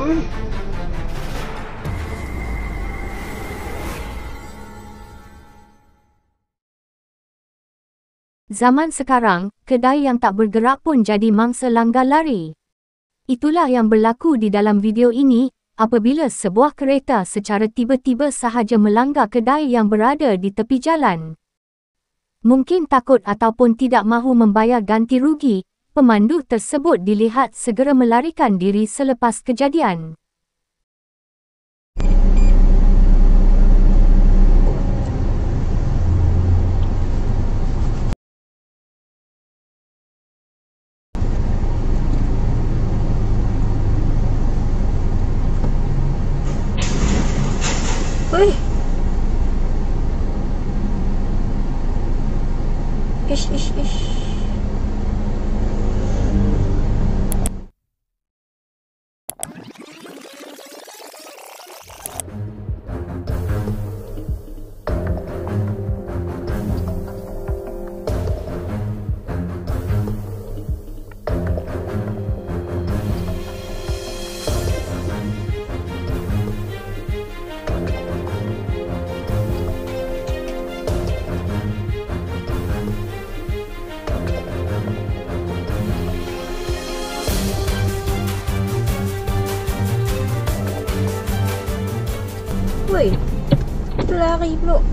Zaman sekarang, kedai yang tak bergerak pun jadi mangsa langgar lari. Itulah yang berlaku di dalam video ini, apabila sebuah kereta secara tiba-tiba sahaja melanggar kedai yang berada di tepi jalan. Mungkin takut ataupun tidak mahu membayar ganti rugi, pemandu tersebut dilihat segera melarikan diri selepas kejadian. Wih. Ish. Woi, lari pula.